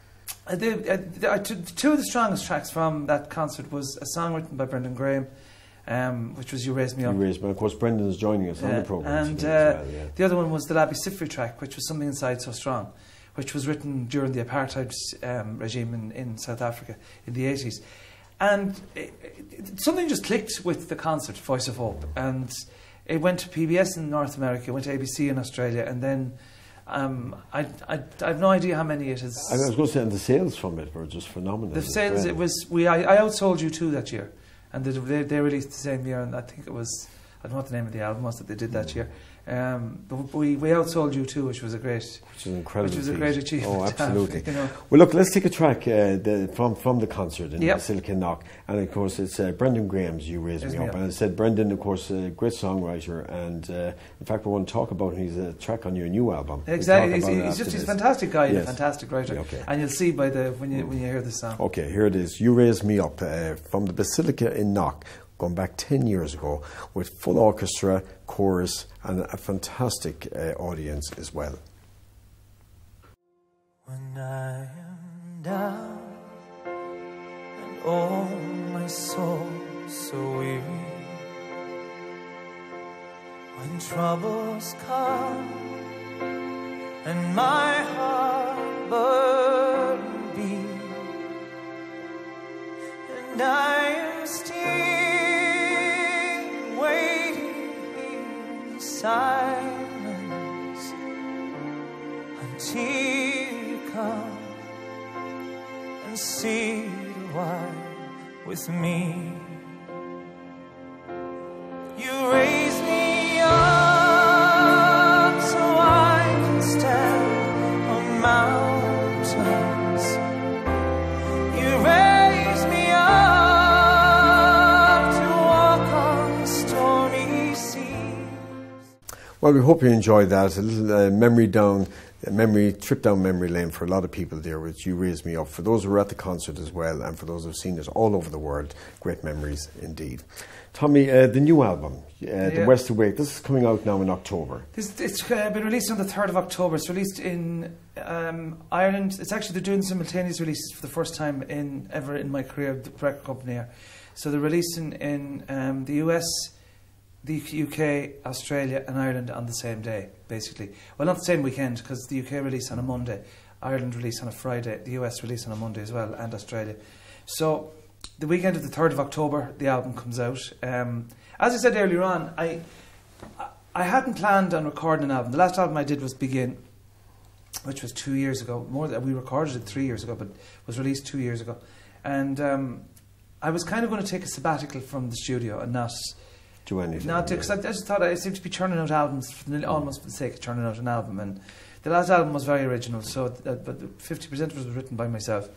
the, uh, the, uh, two, two of the strongest tracks from that concert was a song written by Brendan Graham, um, which was You Raise Me Up. You raised, but of course, Brendan is joining us on Uh, the programme. and today as uh, well, yeah. the other one was the Labby Sifri track, which was Something Inside So Strong, which was written during the apartheid um, regime in, in South Africa in the eighties. And it, it, something just clicked with the concert, Voice of Hope. And it went to P B S in North America, it went to A B C in Australia, and then um, I, I, I have no idea how many it is. I was going to say, and the sales from it were just phenomenal. The as sales, well. it was, we, I, I outsold You Too that year. And they, they, they released the same year, and I think it was, I don't know what the name of the album was that they did that year. Um, but we, we outsold You Too, which was a great, Which is an incredible which was a feat. great achievement. Oh, absolutely. you know. Well, look, let's take a track uh, the, from from the concert in Yep. Basilica Knock, and of course it's uh, Brendan Graham's "You Raise Raise Me Me Up." Up. And I said Brendan, of course, a great songwriter, and uh, in fact, we want to talk about him. He's a track on your new album. We'll Exactly, talk he's, about it he's after just he's a this. fantastic guy and Yes. a fantastic writer, Yeah, okay. and you'll see by the when you when you hear the song. Okay, here it is. "You Raise Me Up" uh, from the Basilica in Knock, going back ten years ago, with full orchestra, chorus, and a fantastic uh, audience as well. When I am down and all my soul so weary. When troubles come and my heart burden be, and I am still waiting in silence until you come and sit a while with me. You raise me up so I can stand on mountains. You raise me up to walk on stormy seas. Well, we hope you enjoyed that. A little uh, memory down, a memory trip down memory lane for a lot of people there, which You Raise Me Up. For those who were at the concert as well, and for those who've seen it all over the world, great memories indeed. Tommy, uh, the new album, uh, Yeah. The West Awake, this is coming out now in October. This, it's uh, been released on the third of October. It's released in um, Ireland. It's actually, they're doing simultaneous releases for the first time in ever in my career, the record company here. So they're releasing in um, the U S, the U K, Australia and Ireland on the same day, basically. Well, not the same weekend, because the U K release on a Monday, Ireland release on a Friday, the U S release on a Monday as well, and Australia. So the weekend of the third of October, the album comes out. Um, as I said earlier on, I I hadn't planned on recording an album. The last album I did was Begin, which was two years ago. More than, we recorded it three years ago, but was released two years ago. And um, I was kind of going to take a sabbatical from the studio and not Do anything. not because I, I just thought I seemed to be churning out albums for the, almost for the sake of churning out an album. And the last album was very original, so uh, but fifty percent was written by myself.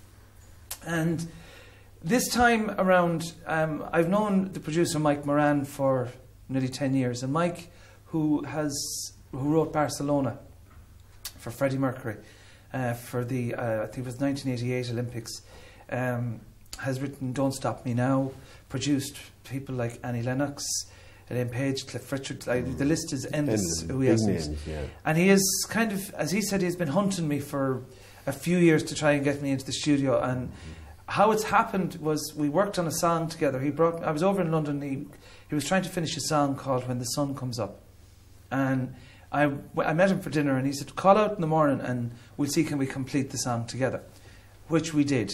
And this time around, um, I've known the producer Mike Moran for nearly ten years, and Mike, who has who wrote Barcelona for Freddie Mercury uh, for the uh, I think it was nineteen eighty-eight Olympics, um, has written Don't Stop Me Now, produced people like Annie Lennox, Elaine Page, Cliff Richard. Like, the list is endless. Endless, Who he has, big names, yeah. and he is kind of, as he said, he's been hunting me for a few years to try and get me into the studio. And how it's happened was we worked on a song together. He brought. I was over in London. He he was trying to finish a song called When the Sun Comes Up, and I I met him for dinner, and he said, call out in the morning and we'll see can we complete the song together, which we did.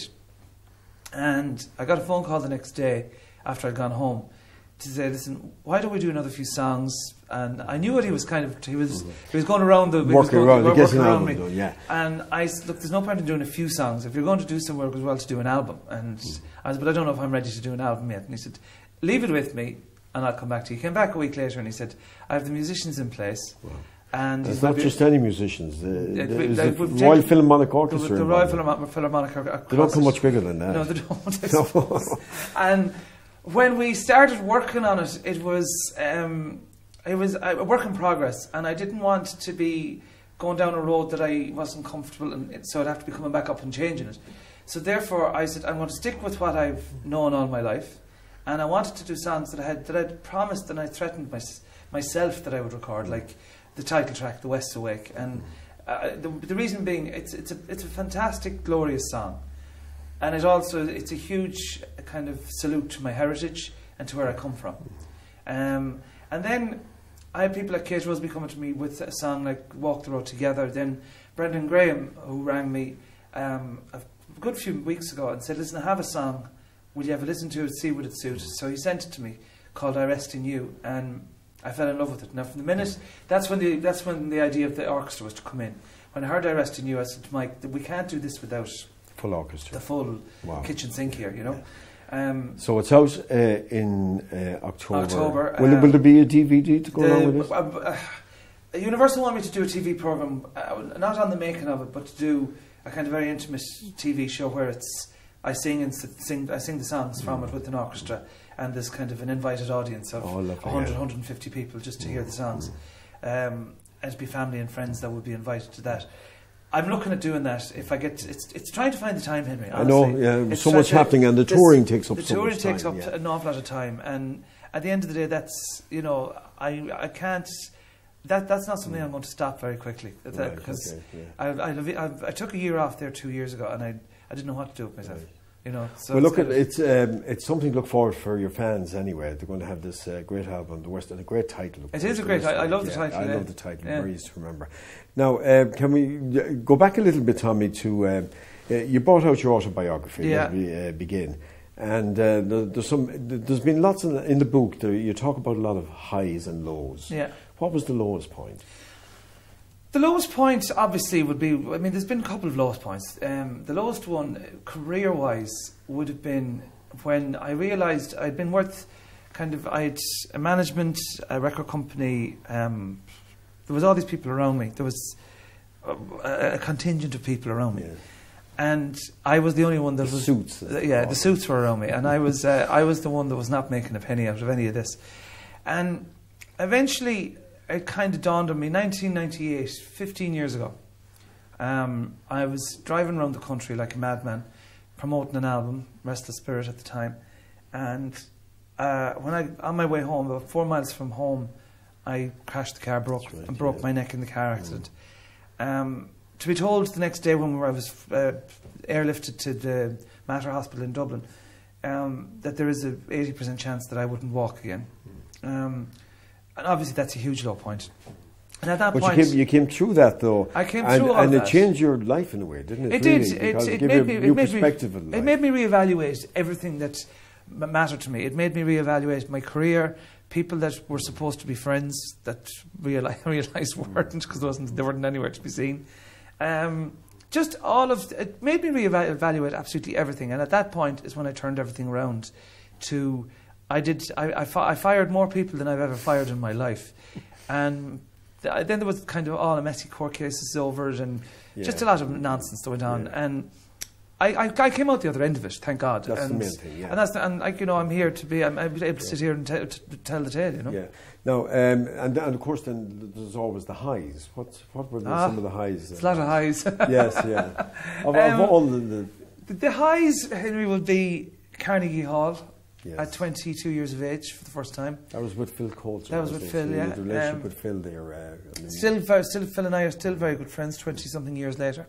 And I got a phone call the next day after I'd gone home to say, listen, why don't we do another few songs? And I knew what he was kind of, he was he was going around the he was Working going, around, working getting an around album me. done, yeah. And I said, look, there's no point in doing a few songs. If you're going to do some work as well, to do an album. And I said, but I don't know if I'm ready to do an album yet. And he said, leave it with me and I'll come back to you. He came back a week later and he said, I have the musicians in place. Wow. And It's not just any musicians. The, Yeah, the, we- is like, the we've Royal taken- Philharmonic Orchestra. The, the Royal involved. Philharmonic, Philharmonic Orchestra. They don't come much bigger than that. No, they don't. I suppose. And when we started working on it, it was um, it was a work in progress, and I didn't want to be going down a road that I wasn't comfortable in, so I'd have to be coming back up and changing it. So therefore, I said I'm going to stick with what I've known all my life, and I wanted to do songs that I had that I'd promised and I threatened my, myself that I would record, like the title track, "The West Awake," and uh, the, the reason being, it's it's a it's a fantastic, glorious song. And it also, it's a huge kind of salute to my heritage and to where I come from. Um, and then I had people like Kate Roseby coming to me with a song like Walk the Road Together. Then Brendan Graham, who rang me um, a good few weeks ago and said, listen, I have a song. Will you ever listen to it, see what it suits? So he sent it to me, called I Rest in You. And I fell in love with it. Now from the minute, that's when the, that's when the idea of the orchestra was to come in. When I heard I Rest in You, I said to Mike, we can't do this without Full orchestra. the full Wow. kitchen sink here, you know. Um, So it's out uh, in uh, October. October, Will, uh, will there be a D V D to go along with the, it? uh, uh, Universal want me to do a T V program, uh, not on the making of it, but to do a kind of very intimate T V show where it's I sing and s- sing I sing the songs from it with an orchestra, and there's kind of an invited audience of Oh, lovely, one hundred, yeah. one hundred fifty people just to hear the songs. Um, it'd be family and friends that would be invited to that. I'm looking at doing that if I get. It's it's trying to find the time, Henry. I know, honestly. yeah, It's so trying much to- happening, and the this- touring takes up the so touring much takes time, up yeah. an awful lot of time, and at the end of the day, that's you know, I I can't. That that's not something I'm going to stop very quickly because Right, okay, yeah. I, I I I took a year off there two years ago, and I I didn't know what to do with myself. Right. You know, so well, look, kind at, of- it's um, it's something to look forward for your fans anyway. They're going to have this uh, great album, The Worst, and a great title. It is a great title. I love the yeah, title, I yeah. love the title. Yeah. Very easy to remember. Now, um, can we uh, go back a little bit, Tommy, to um, uh, you brought out your autobiography. Yeah. Let me uh, begin. And uh, there, there's some. There's been lots in the, in the book. There, you talk about a lot of highs and lows. Yeah. What was the lowest point? The lowest point, obviously, would be, I mean, there's been a couple of lowest points. Um, the lowest one, career-wise, would have been when I realised I'd been worth kind of, I had a management, a record company, um, there was all these people around me. There was a, a contingent of people around me. Yeah. And I was the only one that The was... suits. Uh, yeah, the suits were around me. And I was, uh, I was the one that was not making a penny out of any of this. And eventually... it kind of dawned on me, nineteen ninety-eight, fifteen years ago, um, I was driving around the country like a madman, promoting an album, Restless Spirit at the time, and uh, when I, on my way home, about four miles from home, I crashed the car, broke right, and broke yeah. my neck in the car accident. Mm. Um, to be told the next day when I was uh, airlifted to the Mater Hospital in Dublin, um, that there is an eighty percent chance that I wouldn't walk again. Mm. Um, And obviously that's a huge low point. And at that but point... you came, you came through that, though. I came and, through all And that. it changed your life in a way, didn't it? It really? did. Because It, it it, gave made you me, a it, new made me, perspective of life. it made me reevaluate everything that m- mattered to me. It made me reevaluate my career, people that were supposed to be friends that reali- realised weren't because there wasn't, they weren't anywhere to be seen. Um, just all of... It made me reevaluate absolutely everything. And at that point is when I turned everything around to... I did. I, I, fi- I fired more people than I've ever fired in my life. And th- then there was kind of all the messy court cases over it and Yeah. just a lot of nonsense that went on. Yeah. And I, I, I came out the other end of it, thank God. That's and, the main thing, yeah. And that's the, and like you know, I'm here to be. I'm able to Yeah. sit here and t- t- tell the tale. You know. Yeah. Now, um, and, and of course, then there's always the highs. What what were the, Ah, some of the highs? It's a lot of highs. Yes, yeah. Of, Um, of all the, the the, the highs, Henry, would be Carnegie Hall yes. at twenty-two years of age for the first time. That was with Phil Coulter. That was wasn't with it? Phil, So you yeah. had a relationship Um, with Phil there. Uh, I mean, Still, very, still, Phil and I are still very good friends. Twenty something years later.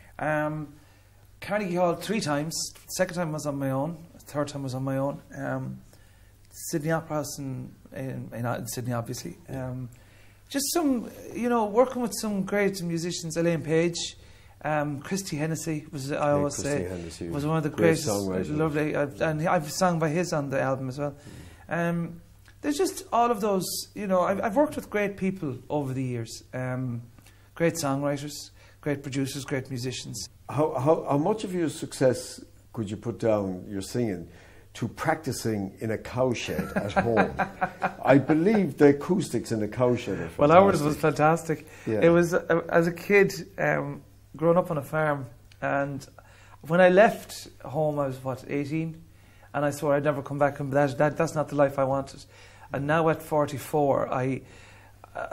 Um, Carnegie Hall three times. Second time was on my own. Third time was on my own. Um, Sydney Opera House in, in, in, in Sydney, obviously. Um, just some, you know, working with some great musicians. Elaine Page, um, Christy Hennessy was I yeah, always Christy say Hennessy was one of the great greatest, songwriter. lovely, uh, and I've sung by his on the album as well. Um, there's just all of those, you know. I've, I've worked with great people over the years, um, great songwriters, great producers, great musicians. How, how how much of your success could you put down your singing to practicing in a cowshed at home? I believe the acoustics in the cowshed are fantastic. Well, ours was fantastic. Yeah. It was uh, as a kid, um, growing up on a farm, and when I left home, I was what eighteen, and I swore I'd never come back. And that, that that's not the life I wanted. And now at forty-four, I, uh,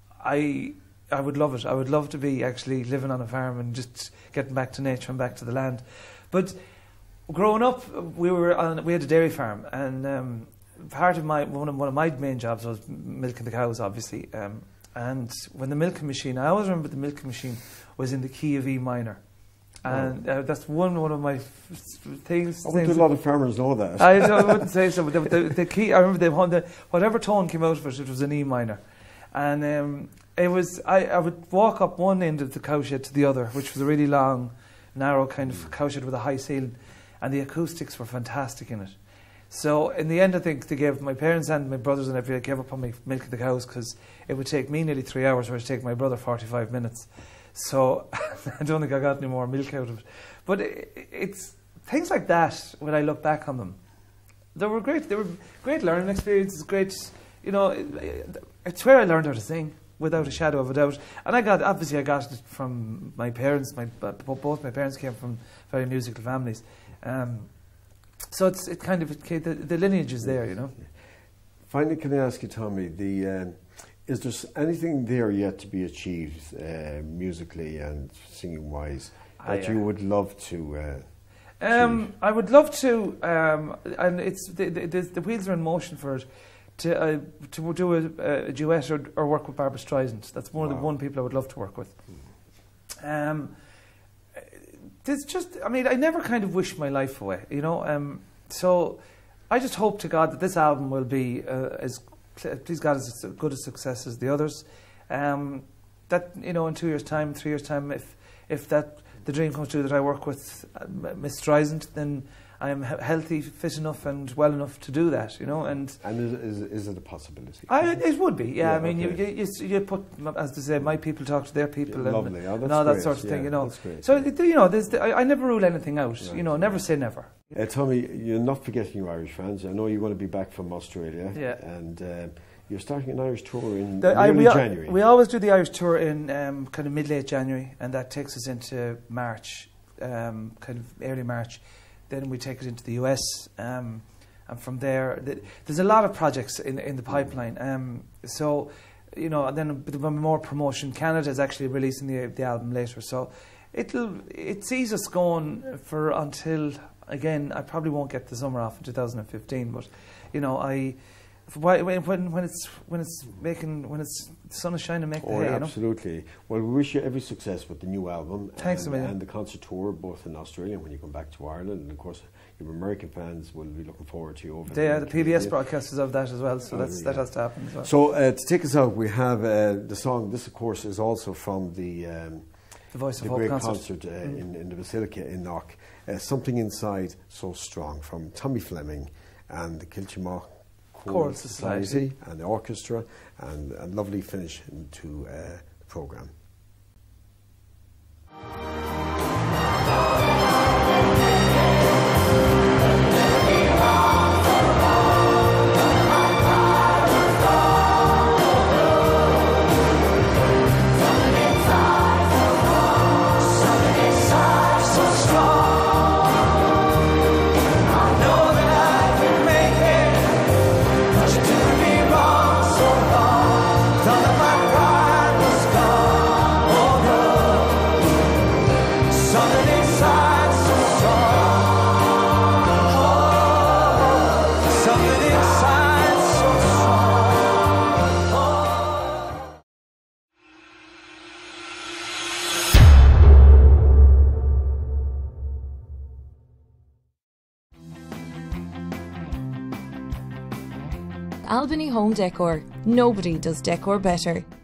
I, I would love it. I would love to be actually living on a farm and just getting back to nature and back to the land. But growing up, we were on, we had a dairy farm, and um, part of my one of one of my main jobs was milking the cows, obviously. Um, and when the milking machine, I always remember the milking machine was in the key of E minor, and uh, that's one one of my f- things. I wouldn't things a lot of farmers know that. I, I wouldn't say so, but the, the, the key. I remember the, the whatever tone came out of it, it was an E minor, and um, it was. I, I would walk up one end of the cowshed to the other, which was a really long, narrow kind of cowshed with a high ceiling, and the acoustics were fantastic in it. So in the end, I think they gave my parents and my brothers and everybody gave up on me milking the cows because it would take me nearly three hours, whereas it would take my brother forty-five minutes. So I don't think I got any more milk out of it. But it, it's things like that. When I look back on them, they were great. They were great learning experiences. Great, you know. It, it's where I learned how to sing, without a shadow of a doubt. And I got obviously I got it from my parents. My both my parents came from very musical families. Um, So it's it kind of it, the, the lineage is there, you know. Finally, can I ask you, Tommy, the um, is there s- anything there yet to be achieved uh, musically and singing wise that I, uh, you would love to? Uh, Um, I would love to, um, and it's the, the, the, the wheels are in motion for it to uh, to do a, a duet or, or work with Barbra Streisand. That's one of Wow. the one people I would love to work with. Um, there's just, I mean, I never kind of wish my life away, you know. Um, so I just hope to God that this album will be uh, as, please God, as good a success as the others. Um, that, you know, in two years' time, three years' time, if if that the dream comes true that I work with uh, Miss Streisand, then I am he- healthy, fit enough, and well enough to do that, you know. And And is, is, is it a possibility? I, it would be, yeah. Yeah, I mean, okay. you, you you put, as they say, my people talk to their people, Yeah, and, lovely. Oh, and that's all that great. sort of thing, Yeah, you know. that's great, So yeah. it, you know, there's the, I, I never rule anything out, Right. you know. Never say never. Uh, Tommy, you're not forgetting your Irish fans. I know you're going to be back from Australia. Yeah. And uh, you're starting an Irish tour in The, I, early we, al- January. we always do the Irish tour in um, kind of mid-late January, and that takes us into March, um, kind of early March. Then we take it into the U S, um, and from there, th- there's a lot of projects in in the pipeline. Um, so, you know, and then a bit more promotion. Canada is actually releasing the the album later, so it'll it sees us going for until, again, I probably won't get the summer off in two thousand fifteen, but you know, I. Why, when when it's when it's making when it's the sun is shining, make the Oh, hay, you know. absolutely. Well, we wish you every success with the new album. Thanks a and, million. and the concert tour, both in Australia and when you come back to Ireland. And of course, your American fans will be looking forward to you over They there. are the P B S broadcasters of that as well, so Oh, that's yeah. that has to happen as well. So uh, to take us out, we have uh, the song. This, of course, is also from the um, The Voice the of Hope great concert. concert uh, Mm. in, in the Basilica in Knock. Uh, Something Inside So Strong from Tommy Fleming and the Kiltimagh Choral Society. and the orchestra, and a lovely finish to uh, the programme. Albany Home Decor. Nobody does decor better.